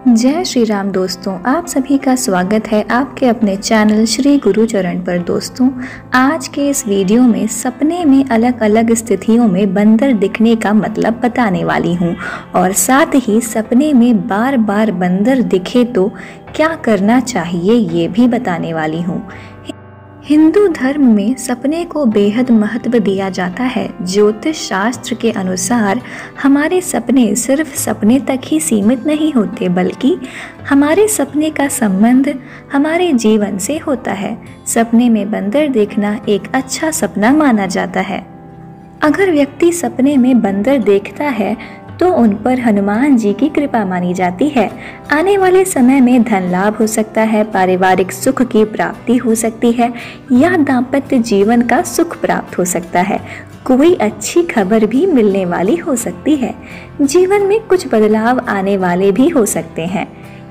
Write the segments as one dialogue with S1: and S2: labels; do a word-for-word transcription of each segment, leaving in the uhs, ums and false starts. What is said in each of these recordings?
S1: जय श्री राम दोस्तों, आप सभी का स्वागत है आपके अपने चैनल श्री गुरु चरण पर। दोस्तों, आज के इस वीडियो में सपने में अलग अलग स्थितियों में बंदर दिखने का मतलब बताने वाली हूँ और साथ ही सपने में बार बार बंदर दिखे तो क्या करना चाहिए ये भी बताने वाली हूँ। हिंदू धर्म में सपने को बेहद महत्व दिया जाता है। ज्योतिष शास्त्र के अनुसार हमारे सपने सिर्फ सपने तक ही सीमित नहीं होते, बल्कि हमारे सपने का संबंध हमारे जीवन से होता है। सपने में बंदर देखना एक अच्छा सपना माना जाता है। अगर व्यक्ति सपने में बंदर देखता है तो उन पर हनुमान जी की कृपा मानी जाती है। आने वाले समय में धन लाभ हो सकता है, पारिवारिक सुख की प्राप्ति हो सकती है या दाम्पत्य जीवन का सुख प्राप्त हो सकता है। कोई अच्छी खबर भी मिलने वाली हो सकती है। जीवन में कुछ बदलाव आने वाले भी हो सकते हैं।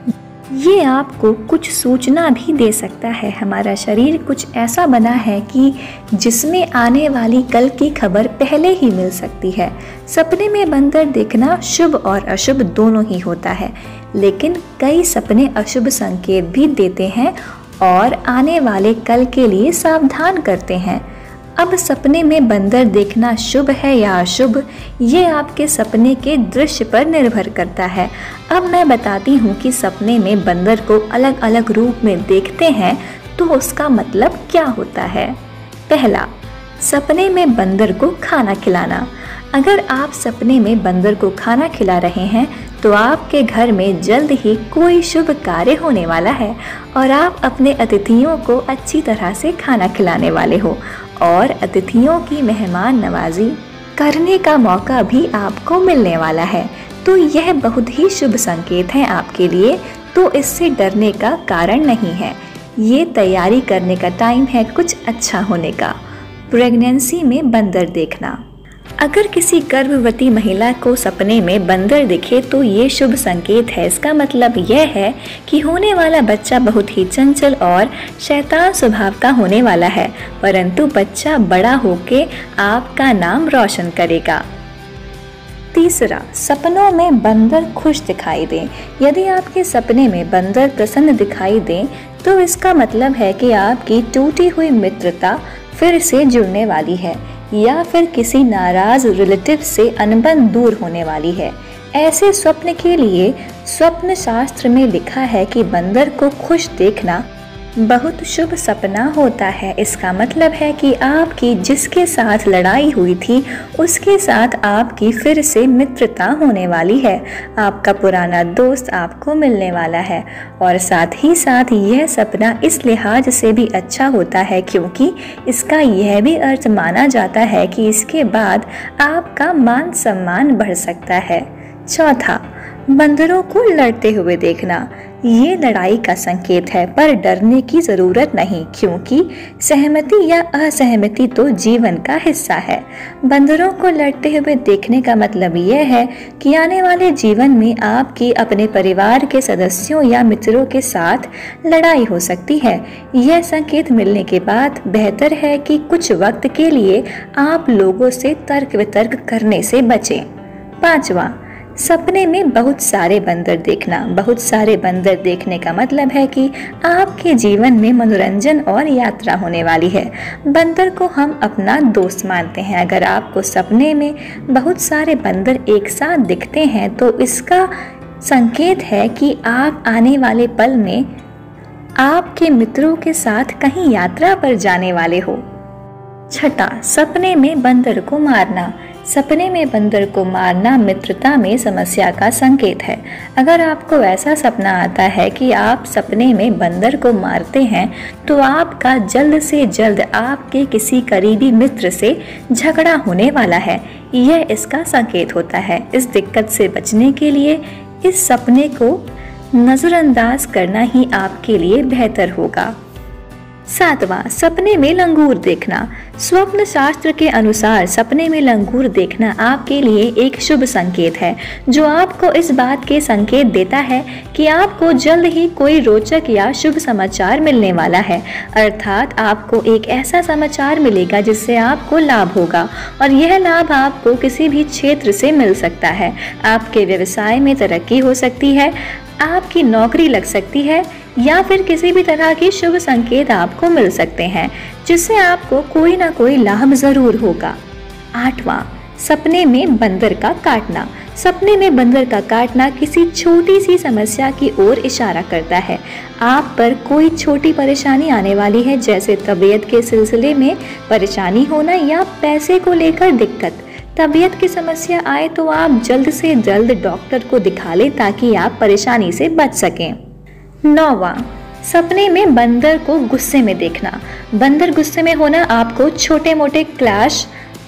S1: ये आपको कुछ सूचना भी दे सकता है। हमारा शरीर कुछ ऐसा बना है कि जिसमें आने वाली कल की खबर पहले ही मिल सकती है। सपने में बंदर देखना शुभ और अशुभ दोनों ही होता है, लेकिन कई सपने अशुभ संकेत भी देते हैं और आने वाले कल के लिए सावधान करते हैं। अब सपने में बंदर देखना शुभ है या अशुभ, ये आपके सपने के दृश्य पर निर्भर करता है। अब मैं बताती हूँ कि सपने में बंदर को अलग अलग रूप में देखते हैं तो उसका मतलब क्या होता है। पहला, सपने में बंदर को खाना खिलाना। अगर आप सपने में बंदर को खाना खिला रहे हैं तो आपके घर में जल्द ही कोई शुभ कार्य होने वाला है और आप अपने अतिथियों को अच्छी तरह से खाना खिलाने वाले हो और अतिथियों की मेहमान नवाजी करने का मौका भी आपको मिलने वाला है। तो यह बहुत ही शुभ संकेत है आपके लिए, तो इससे डरने का कारण नहीं है। ये तैयारी करने का टाइम है कुछ अच्छा होने का। प्रेगनेंसी में बंदर देखना। अगर किसी गर्भवती महिला को सपने में बंदर दिखे तो ये शुभ संकेत है। इसका मतलब यह है कि होने वाला बच्चा बहुत ही चंचल और शैतान स्वभाव का होने वाला है, परंतु बच्चा बड़ा होके आपका नाम रोशन करेगा। तीसरा, सपनों में बंदर खुश दिखाई दें। यदि आपके सपने में बंदर प्रसन्न दिखाई दें तो इसका मतलब है कि आपकी टूटी हुई मित्रता फिर से जुड़ने वाली है या फिर किसी नाराज रिलेटिव से अनबन दूर होने वाली है। ऐसे स्वप्न के लिए स्वप्न शास्त्र में लिखा है कि बंदर को खुश देखना बहुत शुभ सपना होता है। इसका मतलब है कि आपकी जिसके साथ लड़ाई हुई थी उसके साथ आपकी फिर से मित्रता होने वाली है। आपका पुराना दोस्त आपको मिलने वाला है और साथ ही साथ यह सपना इस लिहाज से भी अच्छा होता है क्योंकि इसका यह भी अर्थ माना जाता है कि इसके बाद आपका मान सम्मान बढ़ सकता है। चौथा, बंदरों को लड़ते हुए देखना। ये लड़ाई का संकेत है, पर डरने की जरूरत नहीं क्योंकि सहमति या असहमति तो जीवन का हिस्सा है। बंदरों को लड़ते हुए देखने का मतलब यह है कि आने वाले जीवन में आपकी अपने परिवार के सदस्यों या मित्रों के साथ लड़ाई हो सकती है। यह संकेत मिलने के बाद बेहतर है कि कुछ वक्त के लिए आप लोगों से तर्क वितर्क करने से बचें। पांचवा, सपने में बहुत सारे बंदर देखना। बहुत सारे बंदर देखने का मतलब है कि आपके जीवन में मनोरंजन और यात्रा होने वाली है। बंदर को हम अपना दोस्त मानते हैं। अगर आपको सपने में बहुत सारे बंदर एक साथ दिखते हैं तो इसका संकेत है कि आप आने वाले पल में आपके मित्रों के साथ कहीं यात्रा पर जाने वाले हो। छठा, सपने में बंदर को मारना। सपने में बंदर को मारना मित्रता में समस्या का संकेत है। अगर आपको ऐसा सपना आता है कि आप सपने में बंदर को मारते हैं तो आपका जल्द से जल्द आपके किसी करीबी मित्र से झगड़ा होने वाला है। यह इसका संकेत होता है। इस दिक्कत से बचने के लिए इस सपने को नज़रअंदाज करना ही आपके लिए बेहतर होगा। सातवां, सपने में लंगूर देखना। स्वप्न शास्त्र के अनुसार सपने में लंगूर देखना आपके लिए एक शुभ संकेत है, जो आपको इस बात के संकेत देता है कि आपको जल्द ही कोई रोचक या शुभ समाचार मिलने वाला है। अर्थात आपको एक ऐसा समाचार मिलेगा जिससे आपको लाभ होगा, और यह लाभ आपको किसी भी क्षेत्र से मिल सकता है। आपके व्यवसाय में तरक्की हो सकती है, आपकी नौकरी लग सकती है, या फिर किसी भी तरह की शुभ संकेत आपको मिल सकते हैं, जिससे आपको कोई ना कोई लाभ जरूर होगा। आठवां, सपने में बंदर का काटना। सपने में बंदर का काटना किसी छोटी सी समस्या की ओर इशारा करता है। आप पर कोई छोटी परेशानी आने वाली है, जैसे तबीयत के सिलसिले में परेशानी होना या पैसे को लेकर दिक्कत। तबीयत की समस्या आए तो आप जल्द से जल्द डॉक्टर को दिखा लें ताकि आप परेशानी से बच सकें। नौवां, सपने में बंदर को गुस्से में देखना। बंदर गुस्से में होना आपको छोटे मोटे क्लैश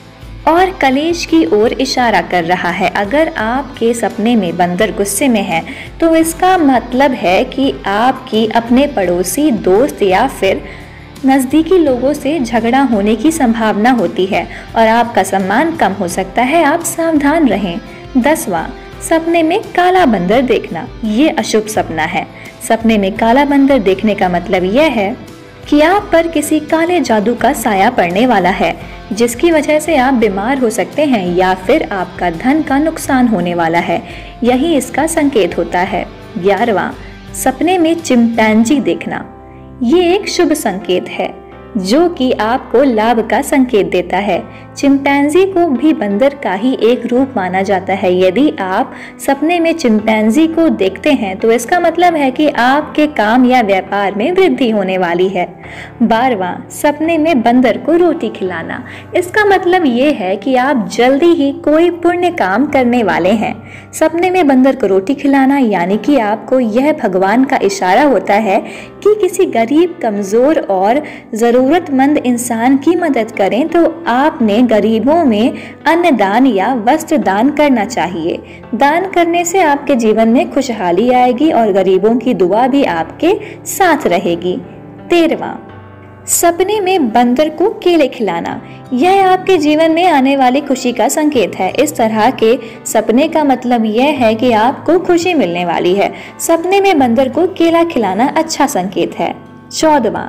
S1: और कलेश की ओर इशारा कर रहा है। अगर आपके सपने में बंदर गुस्से में है तो इसका मतलब है कि आपकी अपने पड़ोसी, दोस्त या फिर नज़दीकी लोगों से झगड़ा होने की संभावना होती है और आपका सम्मान कम हो सकता है। आप सावधान रहें। दसवां, सपने में काला बंदर देखना। ये अशुभ सपना है। सपने में काला बंदर देखने का मतलब यह है कि आप पर किसी काले जादू का साया पड़ने वाला है, जिसकी वजह से आप बीमार हो सकते हैं या फिर आपका धन का नुकसान होने वाला है। यही इसका संकेत होता है। ग्यारहवां, सपने में चिंपैंजी देखना। ये एक शुभ संकेत है जो कि आपको लाभ का संकेत देता है। चिंपैंजी को भी बंदर का ही एक रूप माना जाता है। यदि आप सपने में चिंपैंजी को देखते हैं तो इसका मतलब है कि आपके काम या व्यापार में वृद्धि होने वाली है। बारहवां, सपने में बंदर को रोटी खिलाना। इसका मतलब ये है कि आप जल्दी ही कोई पुण्य काम करने वाले हैं। सपने में बंदर को रोटी खिलाना यानी कि आपको यह भगवान का इशारा होता है कि किसी गरीब, कमजोर और जरूरतमंद इंसान की मदद करें, तो आपने गरीबों में अन्न दान या वस्त्र दान करना चाहिए। दान करने से आपके जीवन में खुशहाली आएगी और गरीबों की दुआ भी आपके साथ रहेगी। तेरहवां, सपने में बंदर को केले खिलाना। यह आपके जीवन में आने वाली खुशी का संकेत है। इस तरह के सपने का मतलब यह है कि आपको खुशी मिलने वाली है। सपने में बंदर को केला खिलाना अच्छा संकेत है। चौदहवां,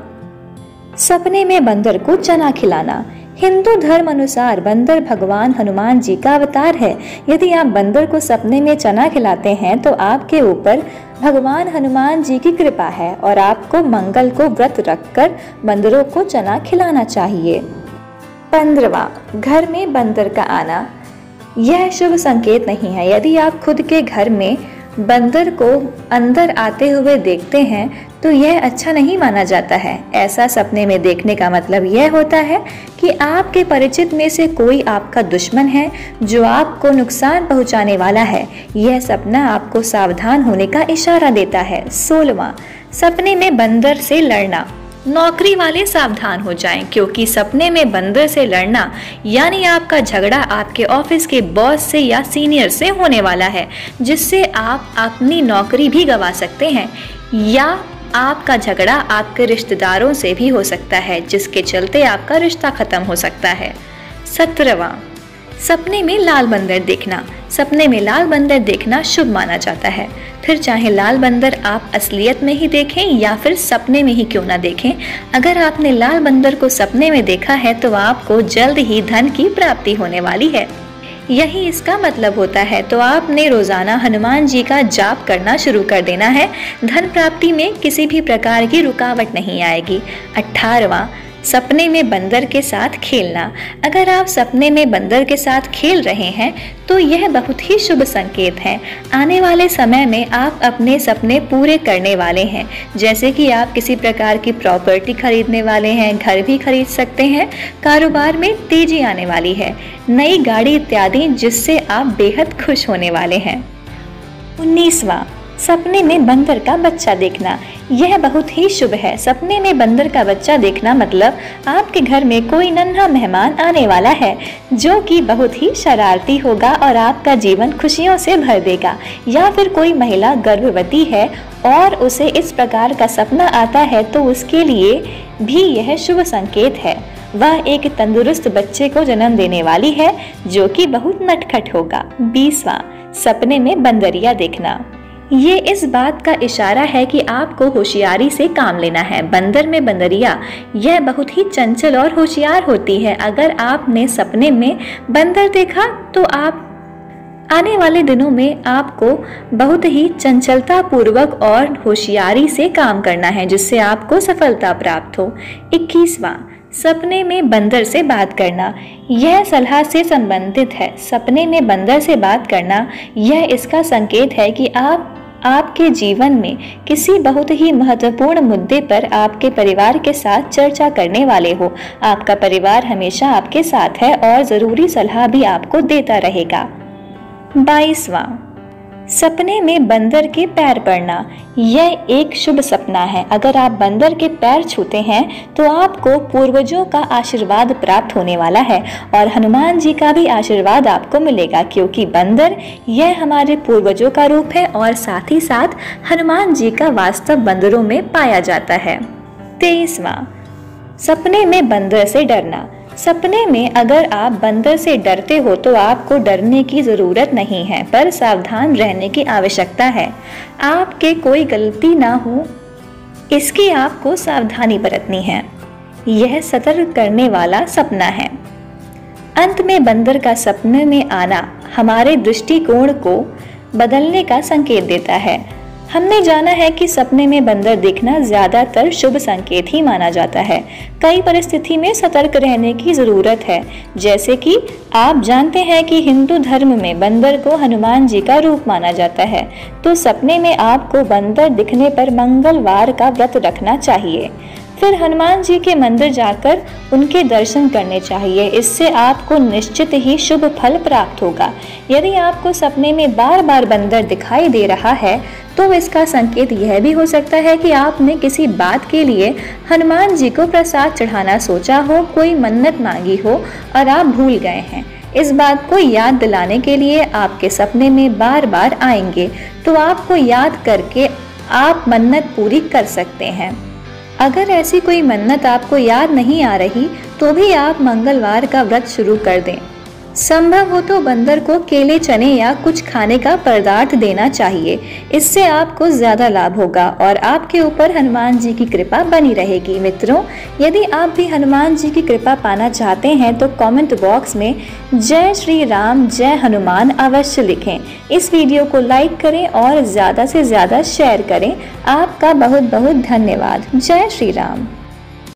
S1: सपने में बंदर को चना खिलाना। हिंदू धर्म अनुसार बंदर भगवान हनुमान जी का अवतार है। यदि आप बंदर को सपने में चना खिलाते हैं तो आपके ऊपर भगवान हनुमान जी की कृपा है और आपको मंगल को व्रत रखकर बंदरों को चना खिलाना चाहिए। पंद्रहवां, घर में बंदर का आना। यह शुभ संकेत नहीं है। यदि आप खुद के घर में बंदर को अंदर आते हुए देखते हैं तो यह अच्छा नहीं माना जाता है। ऐसा सपने में देखने का मतलब यह होता है कि आपके परिचित में से कोई आपका दुश्मन है जो आपको नुकसान पहुंचाने वाला है। यह सपना आपको सावधान होने का इशारा देता है। सोलहवां, सपने में बंदर से लड़ना। नौकरी वाले सावधान हो जाएं, क्योंकि सपने में बंदर से लड़ना यानी आपका झगड़ा आपके ऑफिस के बॉस से या सीनियर से होने वाला है, जिससे आप अपनी नौकरी भी गंवा सकते हैं, या आपका झगड़ा आपके रिश्तेदारों से भी हो सकता है, जिसके चलते आपका रिश्ता खत्म हो सकता है। सत्रहवां, सपने में लाल बंदर देखना। सपने में लाल बंदर देखना शुभ माना जाता है। फिर चाहे लाल बंदर आप असलियत में ही देखें या फिर सपने में ही क्यों ना देखें, अगर आपने लाल बंदर को सपने में देखा है तो आपको जल्द ही धन की प्राप्ति होने वाली है। यही इसका मतलब होता है। तो आपने रोजाना हनुमान जी का जाप करना शुरू कर देना है। धन प्राप्ति में किसी भी प्रकार की रुकावट नहीं आएगी। अठारहवां, सपने में बंदर के साथ खेलना। अगर आप सपने में बंदर के साथ खेल रहे हैं तो यह बहुत ही शुभ संकेत है। आने वाले समय में आप अपने सपने पूरे करने वाले हैं, जैसे कि आप किसी प्रकार की प्रॉपर्टी खरीदने वाले हैं, घर भी खरीद सकते हैं, कारोबार में तेजी आने वाली है, नई गाड़ी इत्यादि, जिससे आप बेहद खुश होने वाले हैं। उन्नीसवां, सपने में बंदर का बच्चा देखना, यह बहुत ही शुभ है। सपने में बंदर का बच्चा देखना मतलब आपके घर में कोई नन्हा मेहमान आने वाला है जो कि बहुत ही शरारती होगा और आपका जीवन खुशियों से भर देगा। या फिर कोई महिला गर्भवती है और उसे इस प्रकार का सपना आता है तो उसके लिए भी यह शुभ संकेत है। वह एक तंदुरुस्त बच्चे को जन्म देने वाली है जो कि बहुत नटखट होगा। बीसवां, सपने में बंदरिया देखना, ये इस बात का इशारा है कि आपको होशियारी से काम लेना है। बंदर में बंदरिया यह बहुत ही चंचल और होशियार होती है। अगर आपने सपने में बंदर देखा तो आप आने वाले दिनों में आपको बहुत ही चंचलता पूर्वक और होशियारी से काम करना है जिससे आपको सफलता प्राप्त हो। इक्कीसवां, सपने में बंदर से बात करना, यह सलाह से संबंधित है। सपने में बंदर से बात करना यह इसका संकेत है कि आप आपके जीवन में किसी बहुत ही महत्वपूर्ण मुद्दे पर आपके परिवार के साथ चर्चा करने वाले हो। आपका परिवार हमेशा आपके साथ है और जरूरी सलाह भी आपको देता रहेगा। बाईसवां, सपने में बंदर के पैर पड़ना, यह एक शुभ सपना है। अगर आप बंदर के पैर छूते हैं तो आपको पूर्वजों का आशीर्वाद प्राप्त होने वाला है और हनुमान जी का भी आशीर्वाद आपको मिलेगा क्योंकि बंदर यह हमारे पूर्वजों का रूप है और साथ ही साथ हनुमान जी का वास्तव बंदरों में पाया जाता है। तेईसवां, सपने में बंदर से डरना, सपने में अगर आप बंदर से डरते हो तो आपको डरने की ज़रूरत नहीं है पर सावधान रहने की आवश्यकता है। आपके कोई गलती ना हो इसकी आपको सावधानी बरतनी है। यह सतर्क करने वाला सपना है। अंत में बंदर का सपने में आना हमारे दृष्टिकोण को बदलने का संकेत देता है। हमने जाना है कि सपने में बंदर देखना ज्यादातर शुभ संकेत ही माना जाता है। कई परिस्थिति में सतर्क रहने की जरूरत है, जैसे कि आप जानते हैं कि हिंदू धर्म में बंदर को हनुमान जी का रूप माना जाता है, तो सपने में आपको बंदर दिखने पर मंगलवार का व्रत रखना चाहिए। फिर हनुमान जी के मंदिर जाकर उनके दर्शन करने चाहिए। इससे आपको निश्चित ही शुभ फल प्राप्त होगा। यदि आपको सपने में बार बार बंदर दिखाई दे रहा है तो इसका संकेत यह भी हो सकता है कि आपने किसी बात के लिए हनुमान जी को प्रसाद चढ़ाना सोचा हो, कोई मन्नत मांगी हो और आप भूल गए हैं। इस बात को याद दिलाने के लिए आपके सपने में बार बार आएंगे, तो आपको याद करके आप मन्नत पूरी कर सकते हैं। अगर ऐसी कोई मन्नत आपको याद नहीं आ रही तो भी आप मंगलवार का व्रत शुरू कर दें। संभव हो तो बंदर को केले, चने या कुछ खाने का पदार्थ देना चाहिए। इससे आपको ज्यादा लाभ होगा और आपके ऊपर हनुमान जी की कृपा बनी रहेगी। मित्रों, यदि आप भी हनुमान जी की कृपा पाना चाहते हैं तो कमेंट बॉक्स में जय श्री राम, जय हनुमान अवश्य लिखें। इस वीडियो को लाइक करें और ज्यादा से ज्यादा शेयर करें। आपका बहुत बहुत धन्यवाद। जय श्री राम।